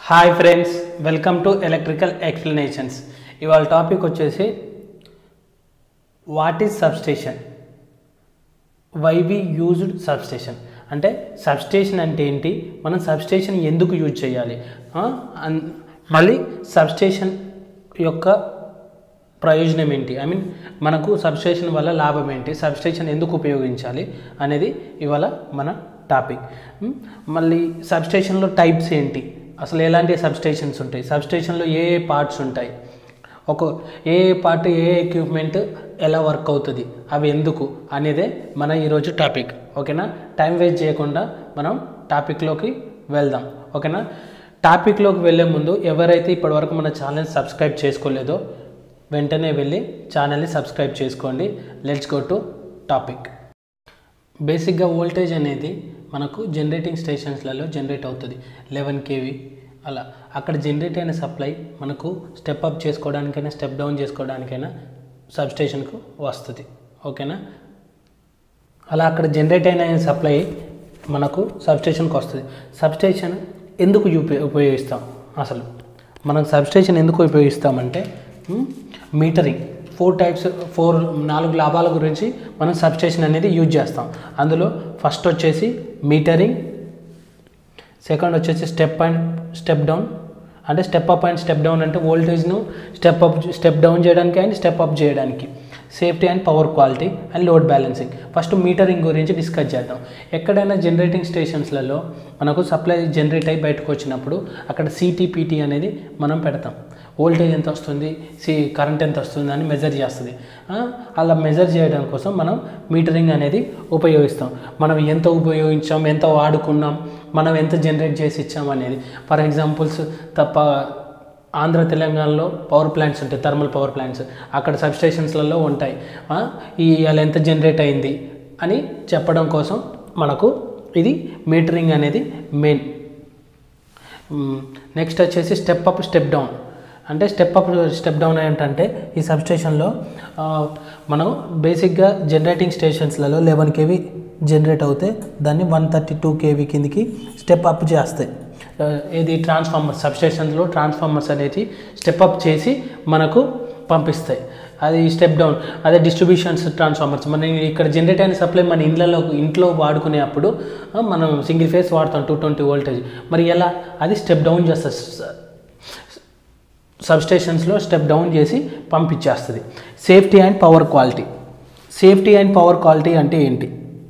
Hi friends, welcome to electrical explanations. ఇవాళ topic వచ్చేసి what is substation, why we used substation. అంటే substation అంటే ఏంటి, మనం సబ్స్టేషన్ ఎందుకు యూజ్ చేయాలి, మళ్ళీ సబ్స్టేషన్ యొక్క ప్రయోజనం ఏంటి, మనకు సబ్స్టేషన్ వల్ల లాభం ఏంటి, సబ్స్టేషన్ ఎందుకు ఉపయోగించాలి అనేది ఇవాళ మన టాపిక్. మళ్ళీ సబ్స్టేషన్లో టైప్స్ ఏంటి, అసలు ఎలాంటి సబ్స్టేషన్స్ ఉంటాయి, సబ్స్టేషన్లో ఏ ఏ పార్ట్స్ ఉంటాయి, ఏ పార్ట్ ఏ ఎక్విప్మెంట్ ఎలా వర్క్ అవుతుంది, అవి ఎందుకు అనేదే మన ఈరోజు టాపిక్. ఓకేనా, టైం వేస్ట్ చేయకుండా మనం టాపిక్లోకి వెళ్దాం. ఓకేనా, టాపిక్లోకి వెళ్ళే ముందు ఎవరైతే ఇప్పటివరకు మన ఛానల్ సబ్స్క్రైబ్ చేసుకోలేదో వెంటనే వెళ్ళి ఛానల్ని సబ్స్క్రైబ్ చేసుకోండి. Let's go to topic. బేసిక్గా వోల్టేజ్ అనేది మనకు జనరేటింగ్ స్టేషన్స్లలో జనరేట్ అవుతుంది 11 kV అలా. అక్కడ జనరేట్ అయిన సప్లై మనకు స్టెప్ అప్ చేసుకోవడానికైనా స్టెప్ డౌన్ చేసుకోవడానికైనా సబ్స్టేషన్కు వస్తుంది. ఓకేనా, అలా అక్కడ జనరేట్ అయిన సప్లై మనకు సబ్స్టేషన్కి వస్తుంది. సబ్స్టేషన్ ఎందుకు ఉపయోగిస్తాం, అసలు మనం సబ్స్టేషన్ ఎందుకు ఉపయోగిస్తామంటే మీటరింగ్. 4 లాభాల గురించి మనం సబ్స్టేషన్ అనేది యూజ్ చేస్తాం. అందులో ఫస్ట్ వచ్చేసి మీటరింగ్, సెకండ్ వచ్చేసి స్టెప్ అండ్ స్టెప్ డౌన్. అంటే step up and step down అంటే వోల్టేజ్ను స్టెప్ డౌన్ చేయడానికి అండ్ స్టెప్ అప్ చేయడానికి. Safety and power quality and load balancing. First metering గురించి డిస్కస్ చేద్దాం. ఎక్కడైనా జనరేటింగ్ స్టేషన్స్లలో మనకు సప్లై జనరేట్ అయ్యి బయటకు వచ్చినప్పుడు అక్కడ సిటీపీటీ అనేది మనం పెడతాం. వోల్టేజ్ ఎంత వస్తుంది, కరెంట్ ఎంత వస్తుంది అని మెజర్ చేస్తుంది. అలా మెజర్ చేయడం కోసం మనం మీటరింగ్ అనేది ఉపయోగిస్తాం. మనం ఎంత ఉపయోగించాం, ఎంత వాడుకున్నాం, మనం ఎంత జనరేట్ చేసి ఇచ్చాం అనేది. ఫర్ ఎగ్జాంపుల్స్ ఆంధ్ర తెలంగాణలో పవర్ ప్లాంట్స్ ఉంటాయి, థర్మల్ పవర్ ప్లాంట్స్. అక్కడ సబ్స్టేషన్స్లలో ఉంటాయి. ఇవాళ ఎంత జనరేట్ అయింది అని చెప్పడం కోసం మనకు ఇది మీటరింగ్ అనేది మెయిన్. నెక్స్ట్ వచ్చేసి స్టెప్ అప్ స్టెప్ డౌన్. అంటే స్టెప్ అప్ స్టెప్ డౌన్ ఏంటంటే ఈ సబ్స్టేషన్లో మనం బేసిక్గా జనరేటింగ్ స్టేషన్స్లలో 11 kV జనరేట్ అవుతే దాన్ని 132 kV కిందికి స్టెప్ అప్ చేస్తాయి. ఇది ట్రాన్స్ఫార్మర్, సబ్స్టేషన్స్లో ట్రాన్స్ఫార్మర్స్ అనేది స్టెప్ అప్ చేసి మనకు పంపిస్తాయి. అది స్టెప్ డౌన్. అదే డిస్ట్రిబ్యూషన్స్ ట్రాన్స్ఫార్మర్స్. మనం ఇక్కడ జనరేట్ అయిన సప్లై మన ఇంట్లో వాడుకునే అప్పుడు మనం సింగిల్ ఫేస్ వాడతాం 220 వోల్టేజ్. మరి ఎలా, అది స్టెప్ డౌన్ చేస్తుంది, సబ్స్టేషన్స్లో స్టెప్ డౌన్ చేసి పంపించేస్తుంది. Safety and power quality. Safety and power quality అంటే ఏంటి?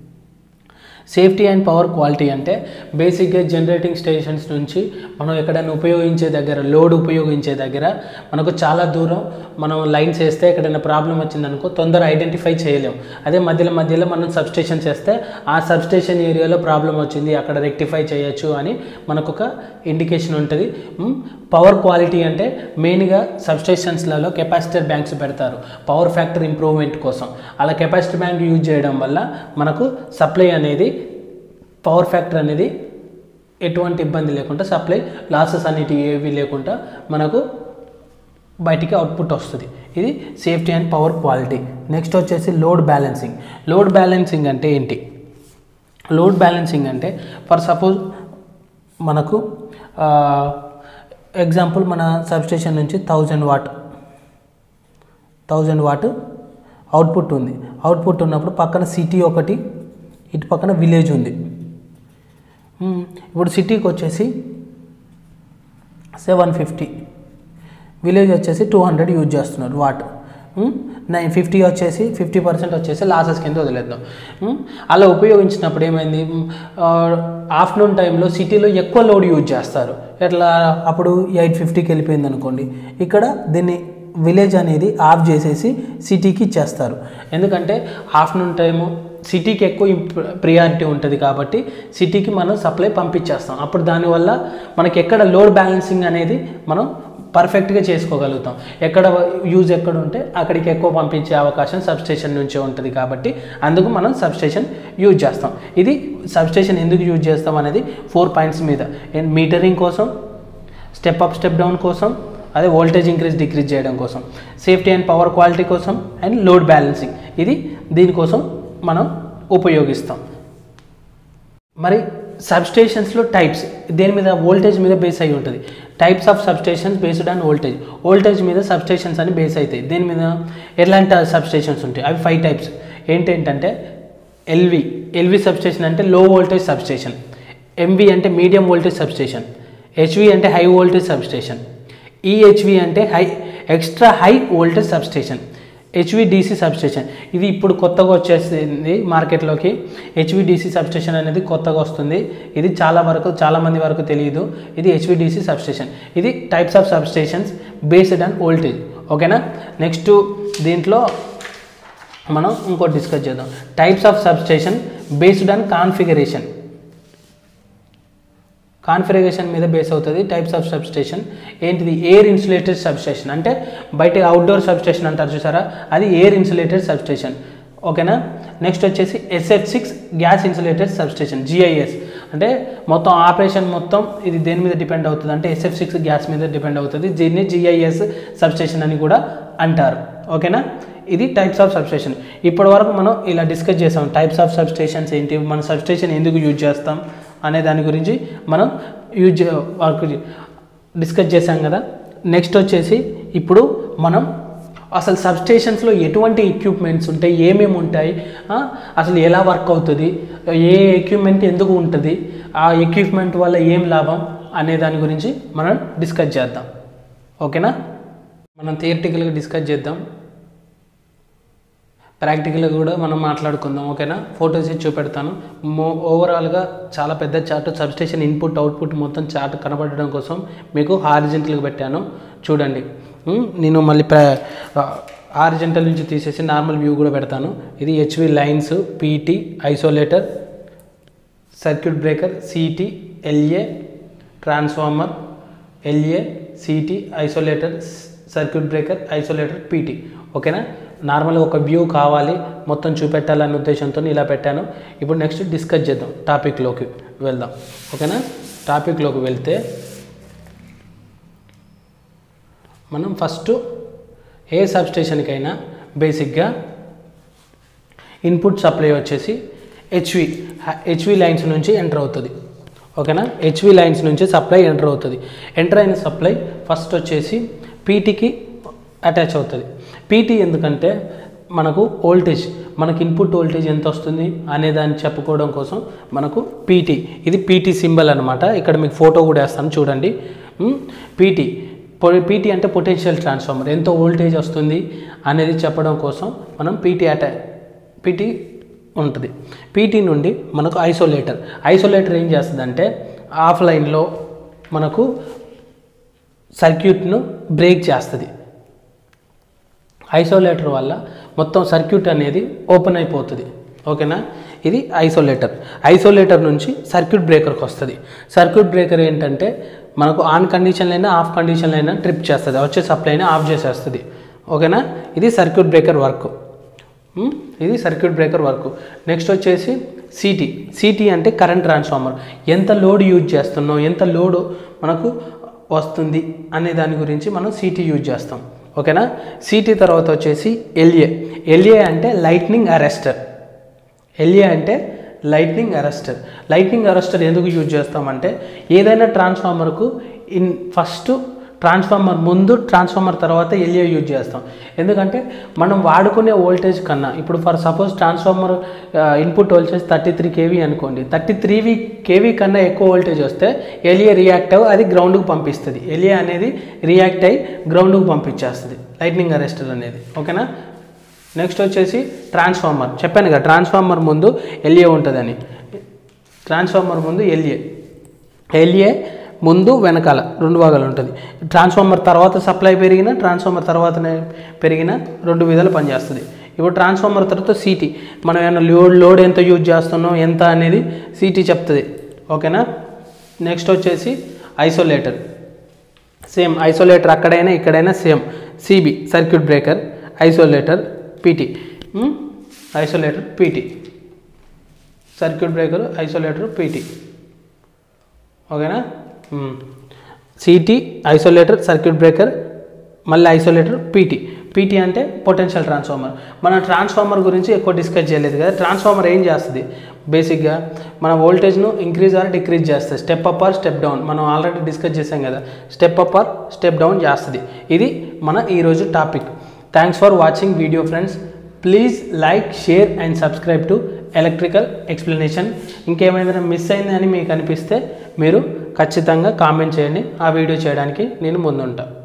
సేఫ్టీ అండ్ పవర్ క్వాలిటీ అంటే బేసిక్గా జనరేటింగ్ స్టేషన్స్ నుంచి మనం ఎక్కడైనా లోడ్ ఉపయోగించే దగ్గర మనకు చాలా దూరం మనం లైన్స్ వేస్తే ఎక్కడైనా ప్రాబ్లం వచ్చిందనుకో తొందర ఐడెంటిఫై చేయలేం. అదే మధ్యలో మనం సబ్స్టేషన్ చేస్తే ఆ సబ్స్టేషన్ ఏరియాలో ప్రాబ్లం వచ్చింది, అక్కడ రెక్టిఫై చేయొచ్చు అని మనకు ఒక ఇండికేషన్ ఉంటుంది. పవర్ క్వాలిటీ అంటే మెయిన్గా సబ్స్టేషన్స్లలో కెపాసిటర్ బ్యాంక్స్ పెడతారు పవర్ ఫ్యాక్టర్ ఇంప్రూవ్మెంట్ కోసం. అలా కెపాసిటర్ బ్యాంక్ యూజ్ చేయడం వల్ల మనకు సప్లై అనేది, పవర్ ఫ్యాక్టర్ అనేది ఎటువంటి ఇబ్బంది లేకుండా, సప్లై లాసెస్ అనేవి ఏవి లేకుండా మనకు బయటికి అవుట్పుట్ వస్తుంది. ఇది safety and power quality. Next వచ్చేసి లోడ్ బ్యాలెన్సింగ్. లోడ్ బ్యాలెన్సింగ్ అంటే ఏంటి? లోడ్ బ్యాలెన్సింగ్ అంటే ఫర్ సపోజ్ మనకు ఎగ్జాంపుల్ మన సబ్స్టేషన్ నుంచి 1000 వాట్ అవుట్పుట్ ఉంది. అవుట్పుట్ ఉన్నప్పుడు పక్కన సిటీ ఒకటి, ఇటు పక్కన విలేజ్ ఉంది. ఇప్పుడు సిటీకి వచ్చేసి 750, విలేజ్ వచ్చేసి 200 యూజ్ చేస్తున్నారు వాట్. 950 వచ్చేసి 50% వచ్చేసి లాసెస్ కింద వదిలేద్దాం. అలా ఉపయోగించినప్పుడు ఏమైంది, ఆఫ్టర్నూన్ టైంలో సిటీలో ఎక్కువ లోడ్ యూజ్ చేస్తారు. ఎట్లా, అప్పుడు 850కి వెళ్ళిపోయింది అనుకోండి, ఇక్కడ దీన్ని విలేజ్ అనేది ఆఫ్ చేసేసి సిటీకి ఇచ్చేస్తారు. ఎందుకంటే ఆఫ్టర్నూన్ టైము సిటీకి ఎక్కువ ప్రియారిటీ ఉంటుంది కాబట్టి సిటీకి మనం సప్లై పంపించేస్తాం. అప్పుడు దానివల్ల మనకి ఎక్కడ లోడ్ బ్యాలెన్సింగ్ అనేది మనం పర్ఫెక్ట్గా చేసుకోగలుగుతాం. ఎక్కడ ఉంటే అక్కడికి ఎక్కువ పంపించే అవకాశం సబ్స్టేషన్ నుంచే ఉంటుంది కాబట్టి అందుకు మనం సబ్స్టేషన్ యూజ్ చేస్తాం. ఇది సబ్స్టేషన్ ఎందుకు యూజ్ చేస్తాం అనేది 4 పాయింట్స్ మీద. మీటరింగ్ కోసం, స్టెప్ అప్ స్టెప్ డౌన్ కోసం, అదే వోల్టేజ్ డిక్రీజ్ చేయడం కోసం, సేఫ్టీ అండ్ పవర్ క్వాలిటీ కోసం, అండ్ లోడ్ బ్యాలెన్సింగ్. ఇది దీనికోసం మనం ఉపయోగిస్తాం. మరి సబ్స్టేషన్స్లో టైప్స్ దేని మీద వోల్టేజ్ మీద బేస్ అయి ఉంటుంది. Types of substations based on voltage మీద సబ్స్టేషన్స్ అని బేస్ అవుతాయి. దేని మీద ఎలాంటి సబ్స్టేషన్స్ ఉంటాయి అవి 5 టైప్స్. ఏంటంటే ఎల్వి సబ్స్టేషన్ అంటే లో వోల్టేజ్ సబ్స్టేషన్, ఎంవి అంటే మీడియం వోల్టేజ్ సబ్స్టేషన్, హెచ్వి అంటే హై వోల్టేజ్ సబ్స్టేషన్, ఈహెచ్వి అంటే extra high voltage substation, HVDC substation. ఇది ఇప్పుడు కొత్తగా వచ్చేసింది మార్కెట్లోకి. హెచ్విడిసి సబ్స్టేషన్ అనేది కొత్తగా వస్తుంది. ఇది చాలా మంది వరకు తెలియదు. ఇది హెచ్విడిసి సబ్స్టేషన్. ఇది types of substations based on voltage. ఓకేనా. నెక్స్ట్ దీంట్లో మనం ఇంకోటి డిస్కస్ చేద్దాం. Types of substation based on configuration మీద బేస్ అవుతుంది. టైప్స్ ఆఫ్ సబ్స్టేషన్ ఏంటిది? ఎయిర్ ఇన్సులేటెడ్ సబ్స్టేషన్ అంటే బయట అవుట్డోర్ సబ్స్టేషన్ అంటారు చూసారా, అది ఎయిర్ ఇన్సులేటెడ్ సబ్స్టేషన్. ఓకేనా. నెక్స్ట్ వచ్చేసి SF6 gas insulated substation, GIS అంటే మొత్తం ఆపరేషన్ మొత్తం ఇది దేని మీద డిపెండ్ అవుతుంది అంటే SF6 గ్యాస్ మీద డిపెండ్ అవుతుంది. దీన్ని GIS సబ్స్టేషన్ అని కూడా అంటారు. ఓకేనా. ఇది టైప్స్ ఆఫ్ సబ్స్టేషన్. ఇప్పటి వరకు మనం ఇలా డిస్కస్ చేసాం. టైప్స్ ఆఫ్ సబ్స్టేషన్స్ ఏంటి, మన సబ్స్టేషన్ ఎందుకు యూజ్ చేస్తాం అనే దాని గురించి మనం డిస్కస్ చేసాం కదా. నెక్స్ట్ వచ్చేసి ఇప్పుడు మనం అసలు సబ్స్టేషన్స్లో ఎటువంటి ఎక్విప్మెంట్స్ ఉంటాయి, ఏమేమి ఉంటాయి, అసలు ఎలా వర్క్ అవుతుంది, ఏ ఎక్విప్మెంట్ ఎందుకు ఉంటుంది, ఆ ఎక్విప్మెంట్ వల్ల ఏం లాభం అనే దాని గురించి మనం డిస్కస్ చేద్దాం. ఓకేనా. మనం థియరిటికల్గా డిస్కస్ చేద్దాం, ప్రాక్టికల్గా కూడా మనం మాట్లాడుకుందాం. ఓకేనా. ఫొటోస్ ఇచ్చి చూపెడతాను. ఓవరాల్గా చాలా పెద్ద చార్ట్, సబ్స్టేషన్ ఇన్పుట్ అవుట్పుట్ మొత్తం చార్ట్ కనబడడం కోసం మీకు హారిజెంటల్గా పెట్టాను చూడండి. నేను మళ్ళీ హారిజెంటల్ నుంచి తీసేసి నార్మల్ వ్యూ కూడా పెడతాను. ఇది HV lines, PT, isolator, circuit breaker, CT, LA, transformer, LA, CT, isolator, circuit breaker, isolator, PT. ఓకేనా. నార్మల్గా ఒక వ్యూ కావాలి, మొత్తం చూపెట్టాలనే ఉద్దేశంతో ఇలా పెట్టాను. ఇప్పుడు నెక్స్ట్ డిస్కస్ చేద్దాం, టాపిక్లోకి వెళ్దాం. ఓకేనా. టాపిక్లోకి వెళ్తే మనం ఫస్ట్ ఏ సబ్స్టేషన్కైనా బేసిక్గా ఇన్పుట్ సప్లై వచ్చేసి హెచ్వి లైన్స్ నుంచి ఎంటర్ అవుతుంది. ఓకేనా. హెచ్వి లైన్స్ నుంచి సప్లై ఎంటర్ అవుతుంది. ఎంటర్ అయిన సప్లై ఫస్ట్ వచ్చేసి పీటీకి అటాచ్ అవుతుంది. పీటీ ఎందుకంటే మనకు వోల్టేజ్, మనకి ఇన్పుట్ వోల్టేజ్ ఎంత వస్తుంది అనే దాన్ని చెప్పుకోవడం కోసం మనకు పీటీ, ఇది పీటీ సింబల్ అనమాట. ఇక్కడ మీకు ఫోటో కూడా వేస్తాను చూడండి. పీటీ అంటే పొటెన్షియల్ ట్రాన్స్ఫార్మర్, ఎంత వోల్టేజ్ వస్తుంది అనేది చెప్పడం కోసం మనం పీటీ ఉంటుంది. పీటీ నుండి మనకు ఐసోలేటర్ ఏం చేస్తుందంటే ఆఫ్లైన్లో మనకు సర్క్యూట్ను బ్రేక్ చేస్తుంది. ఐసోలేటర్ వల్ల మొత్తం సర్క్యూట్ అనేది ఓపెన్ అయిపోతుంది. ఓకేనా. ఇది ఐసోలేటర్ నుంచి సర్క్యూట్ బ్రేకర్కి వస్తుంది. సర్క్యూట్ బ్రేకర్ ఏంటంటే మనకు ఆన్ కండిషన్లో అయినా ఆఫ్ కండిషన్లో అయినా ట్రిప్ చేస్తుంది, వచ్చే సప్లైని ఆఫ్ చేసేస్తుంది. ఓకేనా. ఇది సర్క్యూట్ బ్రేకర్ వర్క్. నెక్స్ట్ వచ్చేసి సిటీ అంటే కరెంట్ ట్రాన్స్ఫార్మర్. ఎంత లోడ్ యూజ్ చేస్తున్నాం, ఎంత లోడ్ మనకు వస్తుంది అనే దాని గురించి మనం సిటీ యూజ్ చేస్తాం. ఓకేనా. సిటీ తర్వాత వచ్చేసి ఎల్ఏ అంటే లైట్నింగ్ అరెస్టర్. లైట్నింగ్ అరెస్టర్ ఎందుకు యూజ్ చేస్తామంటే ఏదైనా ట్రాన్స్ఫార్మర్కు ఫస్ట్ ట్రాన్స్ఫార్మర్ ముందు, ట్రాన్స్ఫార్మర్ తర్వాత ఎల్ఏ యూజ్ చేస్తాం. ఎందుకంటే మనం వాడుకునే వోల్టేజ్ కన్నా, ఇప్పుడు for suppose transformer input voltage 33 kV అనుకోండి, 33 kV కన్నా ఎక్కువ వోల్టేజ్ వస్తే ఎల్ఏ రియాక్ట్ అయ్యి అది గ్రౌండ్కి పంపిస్తుంది. ఎల్ఏ అనేది రియాక్ట్ అయ్యి గ్రౌండ్కి పంపించేస్తుంది లైట్నింగ్ అరెస్టర్ అనేది. ఓకేనా. నెక్స్ట్ వచ్చేసి ట్రాన్స్ఫార్మర్. చెప్పాను కదా ట్రాన్స్ఫార్మర్ ముందు ఎల్ఏ ఉంటుందని. ట్రాన్స్ఫార్మర్ ముందు ఎల్ఏ ముందు వెనకాల 2 భాగాలు ఉంటుంది. ట్రాన్స్ఫార్మర్ తర్వాత సప్లై పెరిగినా, ట్రాన్స్ఫార్మర్ తర్వాతనే పెరిగినా 2 విధాలు పనిచేస్తుంది. ఇప్పుడు ట్రాన్స్ఫార్మర్ తర్వాత సిటీ, మనం ఏమైనా లోడ్ ఎంత యూజ్ చేస్తున్నాం ఎంత అనేది సిటీ చెప్తుంది. ఓకేనా. నెక్స్ట్ వచ్చేసి ఐసోలేటర్. సేమ్ ఐసోలేటర్ అక్కడైనా ఇక్కడైనా same. CB circuit breaker, isolator, PT. Circuit breaker, isolator, PT. ఓకేనా. సిటీ, ఐసోలేటర్, సర్క్యూట్ బ్రేకర్, మళ్ళీ ఐసోలేటర్, పీటీ అంటే పొటెన్షియల్ ట్రాన్స్ఫార్మర్. మన ట్రాన్స్ఫార్మర్ గురించి ఎక్కువ డిస్కస్ చేయలేదు కదా. ట్రాన్స్ఫార్మర్ ఏం చేస్తుంది, బేసిక్గా మన వోల్టేజ్ను ఇంక్రీజ్ ఆర్ డిక్రీజ్ చేస్తుంది. Step up or step down మనం ఆల్రెడీ డిస్కస్ చేసాం కదా. Step up or step down చేస్తుంది. ఇది మన ఈరోజు topic. Thanks for watching video friends. Please like, share and subscribe to electrical explanation. ఇంకేమైనా మిస్ అయిందని మీకు అనిపిస్తే మీరు ఖచ్చితంగా కామెంట్ చేయండి. ఆ వీడియో చేయడానికి నేను ముందుంటా.